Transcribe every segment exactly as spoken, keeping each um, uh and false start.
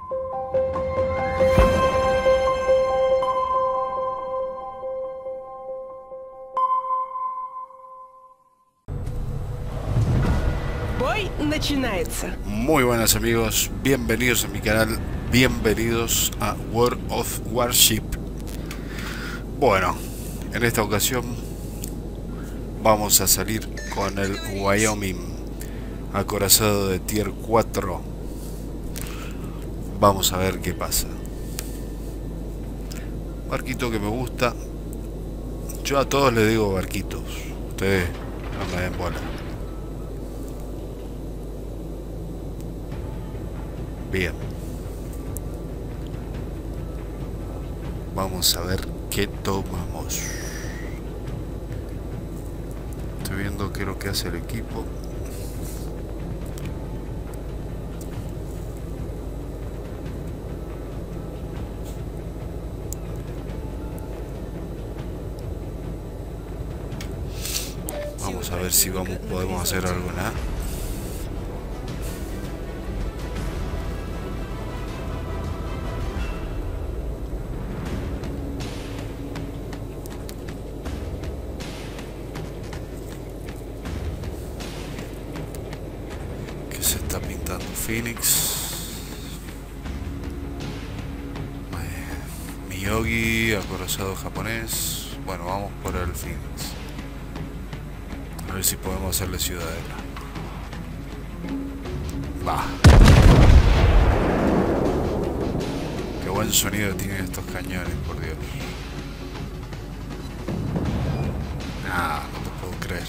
Бой начинается. Muy buenas amigos, bienvenidos a mi canal, bienvenidos a World of Warship. Bueno, en esta ocasión vamos a salir con el Wyoming, acorazado de tier cuatro. Vamos a ver qué pasa. Barquito que me gusta. Yo a todos les digo barquitos, ustedes no me den bola. Bien, vamos a ver qué tomamos. Estoy viendo qué es lo que hace el equipo. Vamos a ver si vamos, podemos hacer algo, ¿no? Se está pintando Phoenix, Miyogi, acorazado japonés. Bueno, vamos por el Phoenix, a ver si podemos hacerle ciudadela. Va. Qué buen sonido tienen estos cañones, por Dios. Ah, no te puedo creer.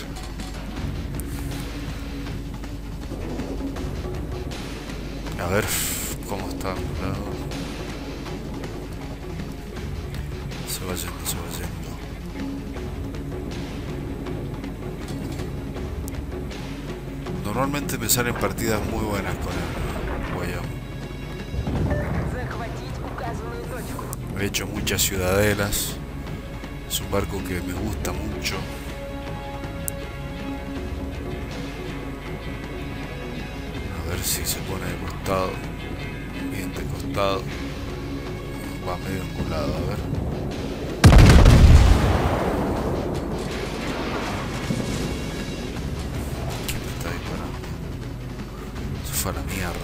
A ver cómo está lado. Se va yendo, se va yendo. Normalmente me salen partidas muy buenas con el Wyoming. He hecho muchas ciudadelas. Es un barco que me gusta mucho. A ver si se pone de costado, bien de costado, va medio enculado, a ver. ¿Quién me está disparando? Se fue a la mierda.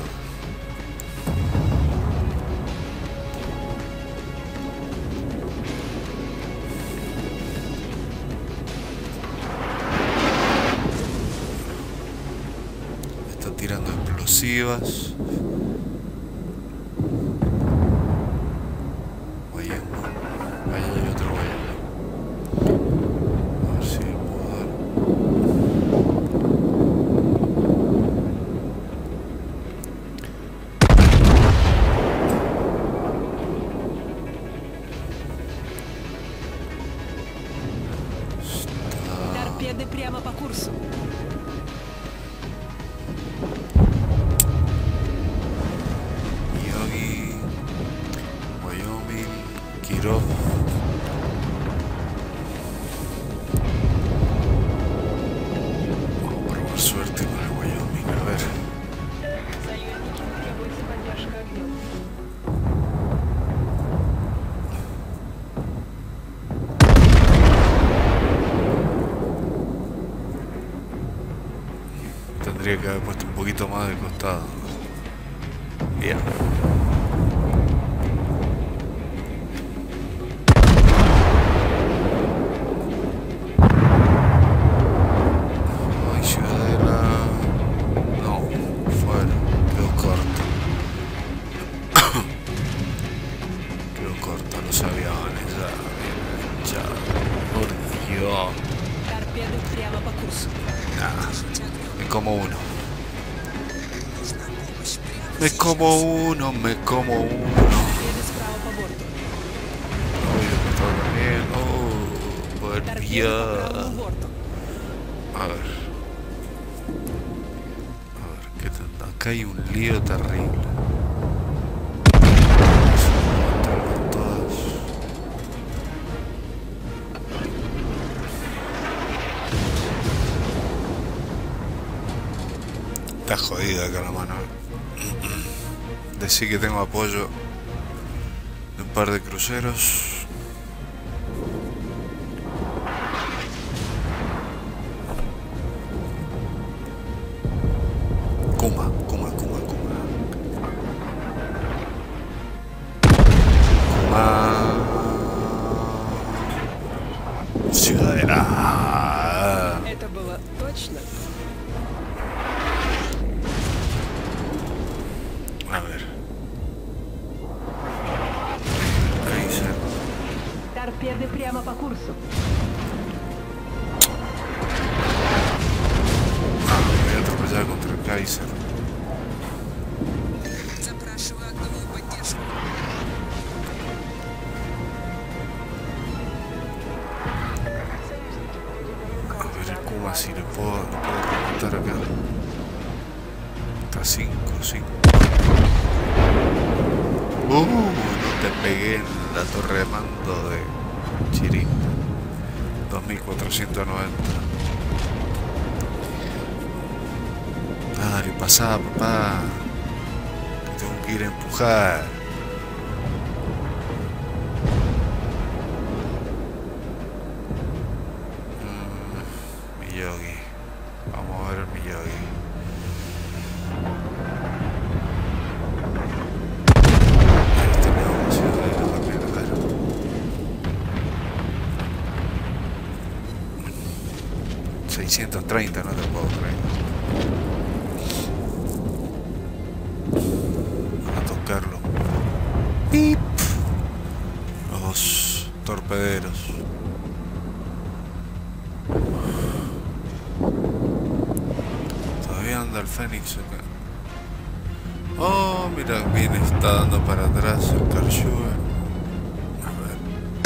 Me está tirando explosivas. Прямо по курсу. Miyogi, Wyoming, Kirov. Vamos a probar suerte con el Wyoming, a ver. Tendría que haber puesto un poquito más de costado. Bien. Ay, ciudadela. No, fuera. Quedó corto. Quedó corto los aviones. Ya, ya. Por Dios. Nah. Me como uno. Me como uno, me como uno. Oh, por Dios. A ver. A ver, ¿qué tal? Acá hay un lío terrible. Está jodida acá la mano. decir que tengo apoyo de un par de cruceros. Kuma, Kuma, Kuma, Kuma. Kuma. Ciudadela. Это было точно. A ver. Kaiser. Торпеды прямо по курсу. Ah, me voy a atropellar contra el Kaiser. Запрашиваю огневую поддержку. A ver el Kuma si le puedo, le puedo remontar acá. Está cinco, cinco. Uh, no te pegué en la torre de mando de Chirin. dos mil cuatrocientos noventa. Dale, pasá, papá. Que tengo que ir a empujar. Mm, Miyogi. Vamos a ver el Miyogi. Ahí tenemos Ciudadela también, a ver. seiscientos treinta, no te puedo creer. A tocarlo. ¡Pip! Los torpederos. Todavía anda el Fénix acá. Oh, mira, bien está dando para atrás el Karshue. A ver.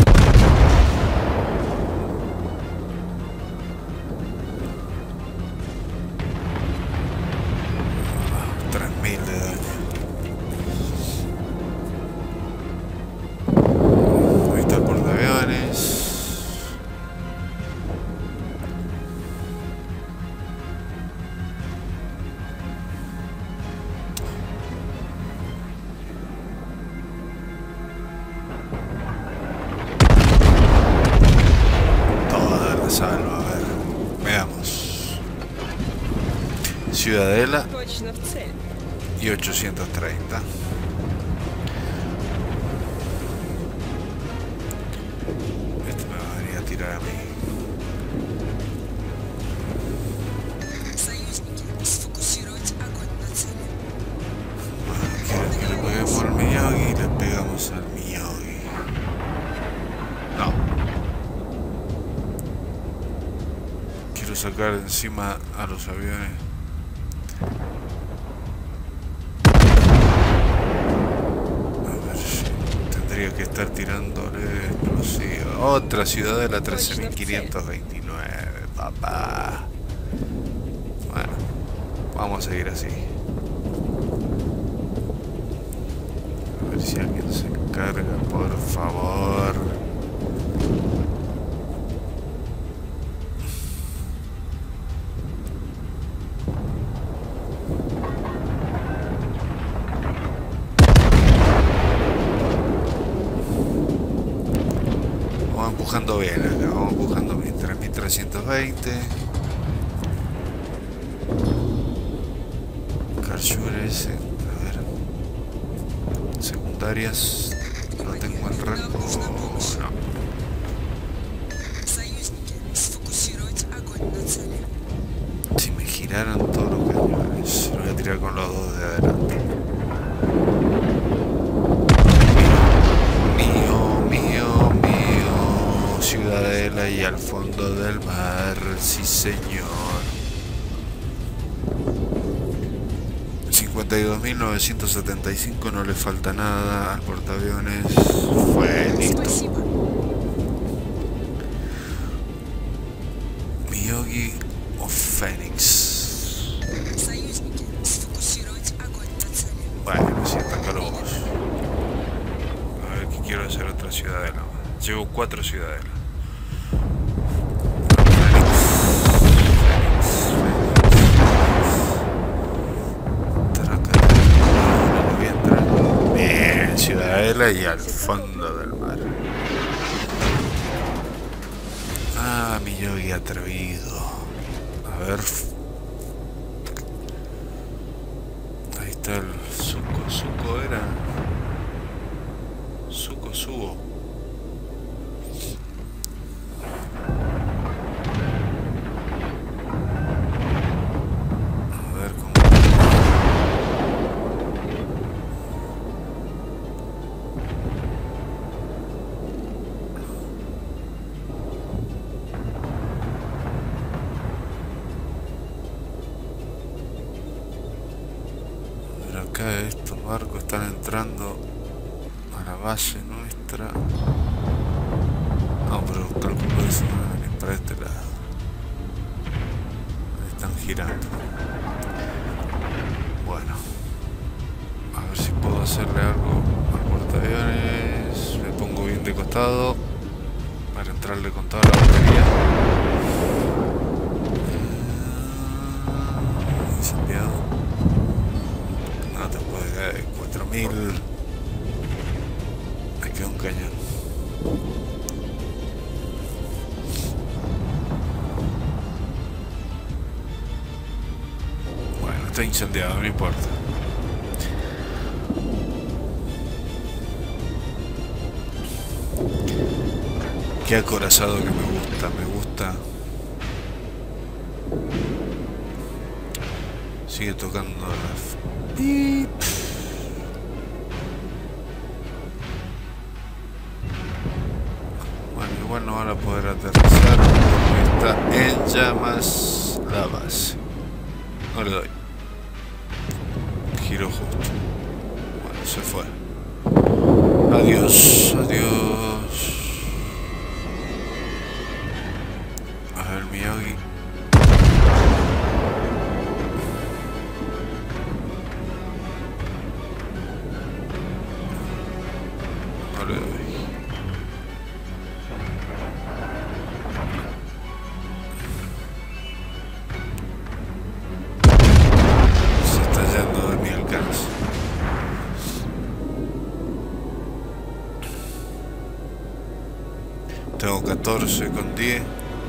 tres mil de daño. Ahí está el portaaviones. Toda la salva, a ver. Veamos. Ciudadela Точно в цель. y ochocientos treinta. Este me va a venir a tirar a mí. Союзники, сфокусировать огонь на цели. Bueno, quiero que le peguemos al Miyogi y le pegamos al Miyogi. No. Quiero sacar de encima a los aviones. A ver, tendría que estar tirándole explosiva. Otra Ciudadela trece mil quinientos veintinueve, papá. Bueno, vamos a seguir así. A ver si alguien se encarga, por favor. Vamos empujando bien acá, vamos empujando bien. tres mil trescientos veinte. Karshue ese, a ver. Secundarias. No tengo el rango. No. Союзники, сфокусировать огонь на цели. Si me giraran todos los cañones, lo voy a tirar con los dos de adelante. Mío, mío, mío. Ciudadela y al fondo del mar, sí señor. cincuenta y dos mil novecientos setenta y cinco, no le falta nada al portaaviones. Fue listo. Спасибо. Miyogi o Fénix. Союзники, сфокусировать огонь на цели. Bueno, si atácalo vos. A ver que quiero hacer otra ciudadela. Llevo cuatro ciudadelas. Fénix. Fénix. Fénix. Traca. No le voy a entrar. ciudadela y al fondo del mar. Ah, mi yogi atrevido. A ver. Ahí está el Suco. Suco era. Suco Subo. A ver cómo. Acá estos barcos están entrando a la base nuestra. No, pero calculo que se van a venir para este lado. Están girando. Bueno, a ver si puedo hacerle algo al portaaviones. Me pongo bien de costado para entrarle con toda la batería. Incendiado. No te puede caer, cuatro mil. Me queda un cañón. Bueno, está incendiado, no importa. Qué acorazado que me gusta, me gusta. Sigue tocando la... ¡Pip! Bueno, igual no van a poder aterrizar porque está en llamas la base. No le doy. Giro justo. Bueno, se fue. Adiós, adiós. A ver, Miyagi. No le doy. Se está yendo de mi alcance. Tengo catorce con diez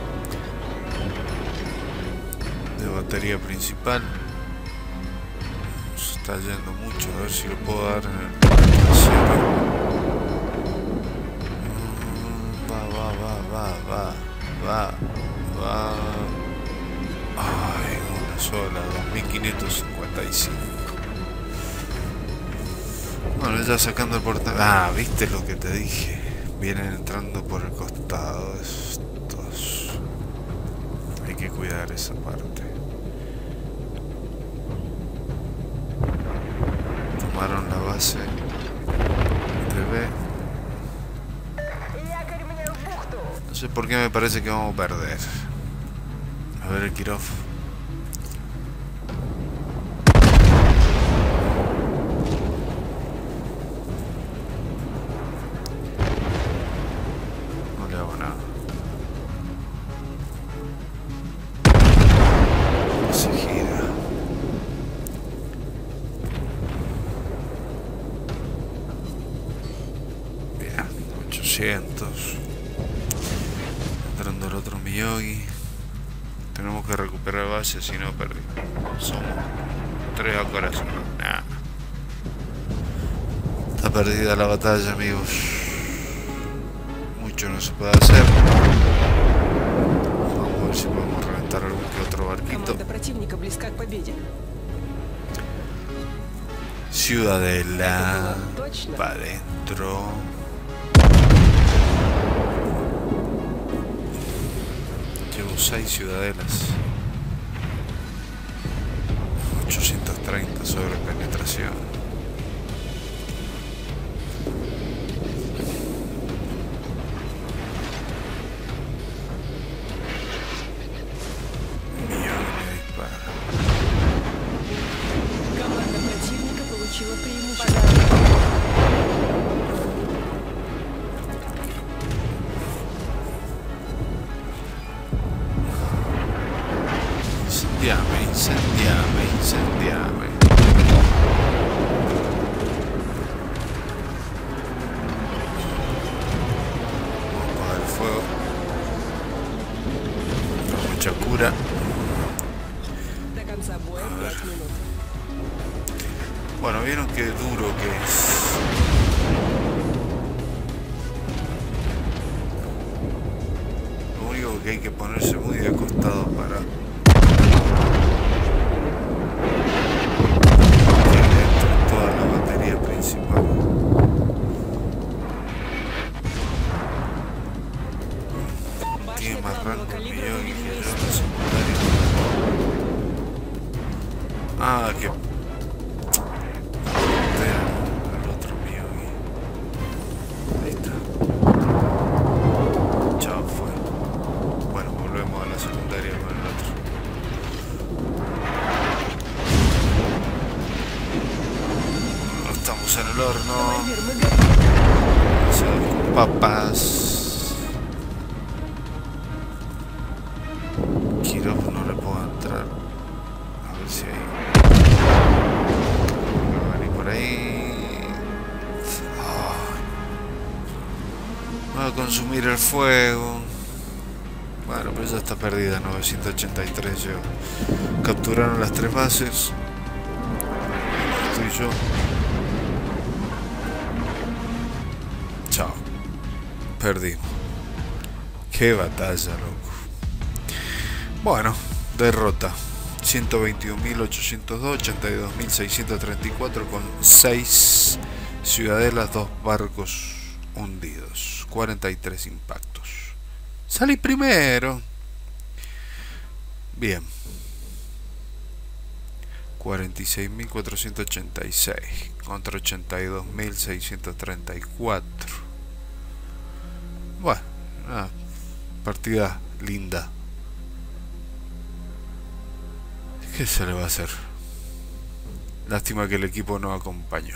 de batería principal. Se está yendo mucho, a ver si lo puedo dar en el cero. Va, va, va, va, va, va, va. Ay, una sola, dos mil quinientos cincuenta y cinco. Bueno, ya sacando el portal. Ah, viste lo que te dije. Vienen entrando por el costado estos. Hay que cuidar esa parte. Tomaron la base de B. No sé por qué me parece que vamos a perder. A ver el Kirov. Entrando el otro Miyagi. Tenemos que recuperar base, si no perdimos. Somos tres a corazón. Nah. Está perdida la batalla, amigos. Mucho no se puede hacer. Vamos a ver si podemos reventar algún que otro barquito. Ciudadela. Para adentro. Llevo seis ciudadelas. ochocientos treinta sobre penetración. Millón me dispara. Команда противника получила преимущество. Incendiame, incendiame, incendiame. ¿Vieron qué duro que es? Lo único que hay que ponerse muy de costado para que entre toda la batería principal. Tiene Башня más rango главного el калибра Miyagi que выведена yo из en la строя. secundaria. Ah, que al otro Miyagi. Ahí está. Chao, fue. Bueno, volvemos a la secundaria con el otro. Estamos en el horno. Командир, мы готовы. Se dan con papas. Kirov no le puedo entrar. A ver si hay. Va a venir por ahí. Oh. Va a consumir el fuego. Bueno, pero ya está perdida. novecientos ochenta y tres llevo. Capturaron las tres bases. Estoy yo. Chao. Perdimos. Qué batalla, loco. Bueno, derrota. ciento veintiuno mil ochocientos dos, ochenta y dos mil seiscientos treinta y cuatro con seis ciudadelas, dos barcos hundidos. cuarenta y tres impactos. Salí primero. Bien. cuarenta y seis mil cuatrocientos ochenta y seis contra ochenta y dos mil seiscientos treinta y cuatro. Bueno, una partida linda. ¿Qué se le va a hacer? Lástima que el equipo no acompañó.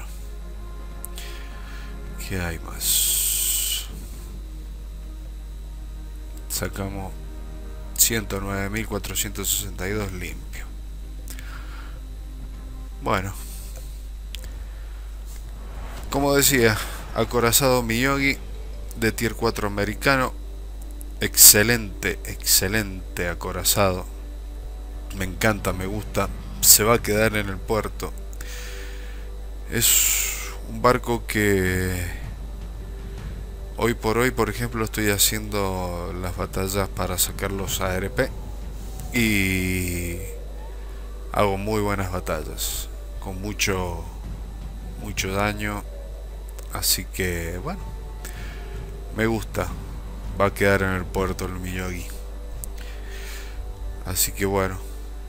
¿Qué hay más? Sacamos ciento nueve mil cuatrocientos sesenta y dos limpio. Bueno, como decía, acorazado Miyagi de tier cuatro americano. Excelente, excelente acorazado. Me encanta, me gusta. Se va a quedar en el puerto. Es un barco que hoy por hoy, por ejemplo, estoy haciendo las batallas para sacar los A R P y hago muy buenas batallas con mucho mucho daño, así que bueno, me gusta. Va a quedar en el puerto el Miyagi, así que bueno,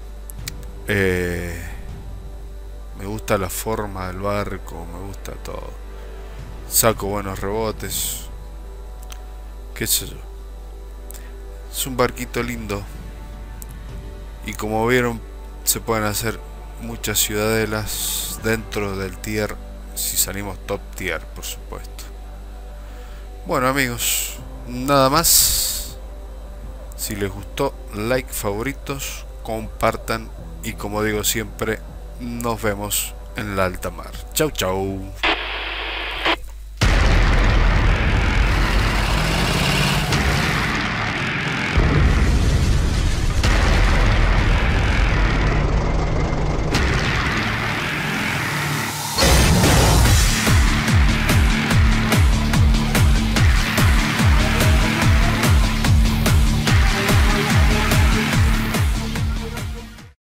eh, me gusta la forma del barco, me gusta todo. Saco buenos rebotes, qué sé yo. Es un barquito lindo y como vieron se pueden hacer muchas ciudadelas dentro del tier, si salimos top tier, por supuesto. Bueno amigos, nada más. Si les gustó, like, favoritos, compartan y como digo siempre, nos vemos en la alta mar. Chau chau.